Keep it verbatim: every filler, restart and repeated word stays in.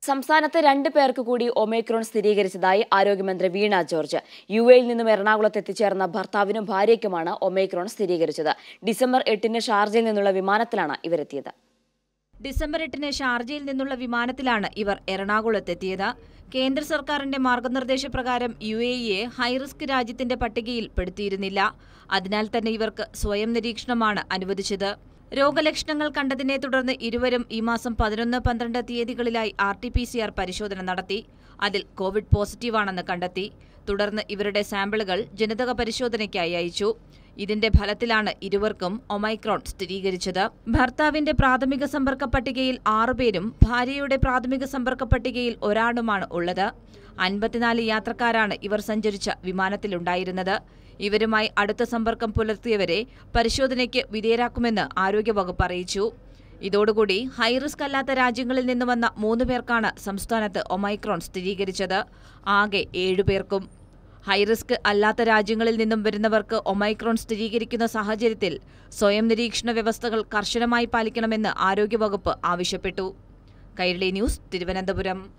സംസ്ഥാനത്ത് രണ്ട് പേർക്ക് കൂടി ഒമൈക്രോൺ സ്ഥിരീകരിച്ചതായി ആരോഗ്യമന്ത്രി വീണ ജോർജ്. യു എയിൽ നിന്നും എറണാകുളത്ത് എത്തിച്ചേർന്ന ഭർത്താവിനും ഭാര്യയ്ക്കുമാണ് ഒമൈക്രോൺ സ്ഥിരീകരിച്ചത്. ഡിസംബർ എട്ടിന് ഷാർജയിൽ നിന്നുള്ള വിമാനത്തിലാണ് ഇവരെത്തിയത്. ഡിസംബർ എട്ടിന് ഷാർജയിൽ നിന്നുള്ള വിമാനത്തിലാണ് ഇവർ എറണാകുളത്തെത്തിയത്. കേന്ദ്ര സർക്കാരിന്റെ മാർഗനിർദ്ദേശപ്രകാരം യു എ ഇയെ ഹൈറിസ്ക് രാജ്യത്തിന്റെ പട്ടികയിൽ പെടുത്തിയിരുന്നില്ല. അതിനാൽ തന്നെ ഇവർക്ക് സ്വയം നിരീക്ഷണമാണ് അനുവദിച്ചത്. രോഗലക്ഷണങ്ങൾ കണ്ടതിനെ തുടർന്ന് ഇരുവരും ഈ മാസം പതിനൊന്ന് പന്ത്രണ്ട് തീയതികളിലായി R T P C R പരിശോധന നടത്തി. അതിൽ കോവിഡ് പോസിറ്റീവാണെന്ന് കണ്ടെത്തി. തുടർന്ന് ഇവരുടെ സാമ്പിളുകൾ ജനിതക പരിശോധനയ്ക്കായി അയച്ചു. ഇതിന്റെ ഫലത്തിലാണ് ഇരുവർക്കും ഒമൈക്രോൺ സ്ഥിരീകരിച്ചത്. ഭർത്താവിന്റെ പ്രാഥമിക സമ്പർക്ക പട്ടികയിൽ ആറുപേരും ഭാര്യയുടെ പ്രാഥമിക സമ്പർക്ക പട്ടികയിൽ ഒരാളുമാണ് ഉള്ളത്. അൻപത്തിനാല് യാത്രക്കാരാണ് ഇവർ സഞ്ചരിച്ച വിമാനത്തിലുണ്ടായിരുന്നത്. ഇവരുമായി അടുത്ത സമ്പർക്കം പുലർത്തിയവരെ പരിശോധനയ്ക്ക് വിധേയരാക്കുമെന്ന് ആരോഗ്യവകുപ്പ് അറിയിച്ചു. ഇതോടുകൂടി ഹൈറിസ്ക് അല്ലാത്ത രാജ്യങ്ങളിൽ നിന്ന് വന്ന മൂന്ന് പേർക്കാണ് സംസ്ഥാനത്ത് ഒമൈക്രോൺ സ്ഥിരീകരിച്ചത്. ആകെ ഏഴുപേർക്കും. ഹൈറിസ്ക് അല്ലാത്ത രാജ്യങ്ങളിൽ നിന്നും വരുന്നവർക്ക് ഒമൈക്രോൺ സ്ഥിരീകരിക്കുന്ന സാഹചര്യത്തിൽ സ്വയം നിരീക്ഷണ വ്യവസ്ഥകൾ കർശനമായി പാലിക്കണമെന്ന് ആരോഗ്യവകുപ്പ് ആവശ്യപ്പെട്ടു. കൈരളി ന്യൂസ്, തിരുവനന്തപുരം.